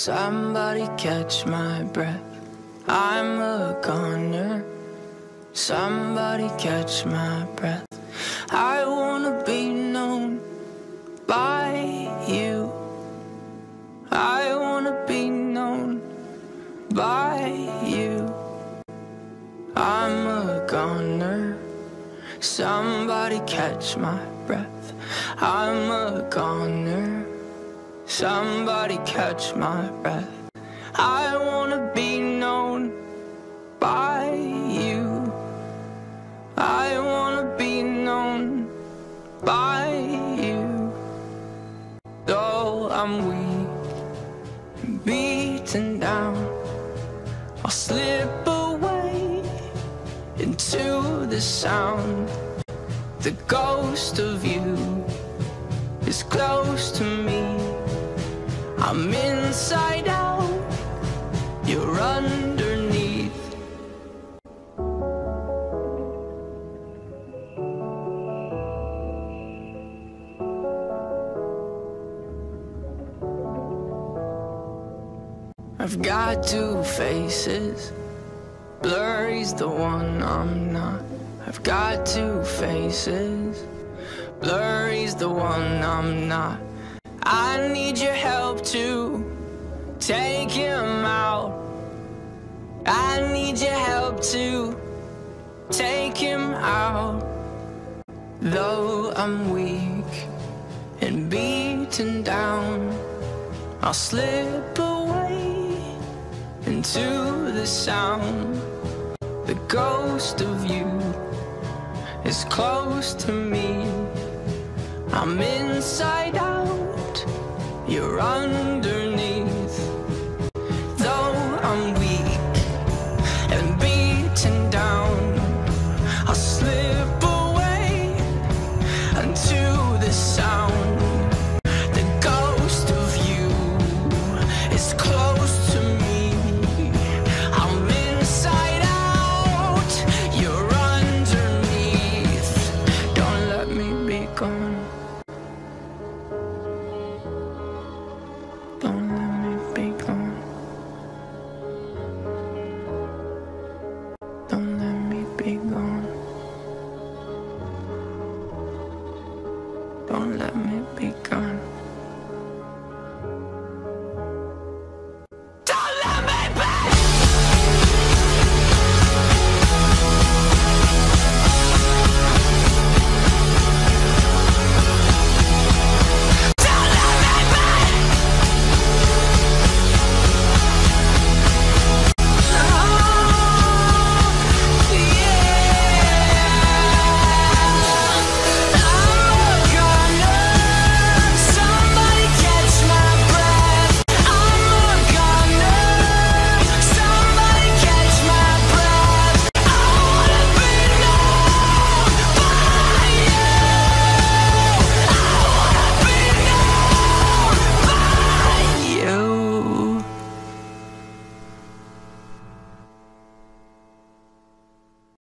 Somebody catch my breath, I'm a goner. Somebody catch my breath, I wanna be known by you. I wanna be known by you. I'm a goner. Somebody catch my breath, I'm a goner. Somebody catch my breath, I wanna be known by you. I wanna be known by you. Though I'm weak, beaten down, I'll slip away into the sound. The ghost of you is close to me. I'm inside out, you're underneath. I've got two faces, blurry's the one I'm not. I've got two faces, blurry's the one I'm not. I need your help to take him out. I need your help to take him out. Though I'm weak and beaten down, I'll slip away into the sound. The ghost of you is close to me. I'm inside out, you're underneath.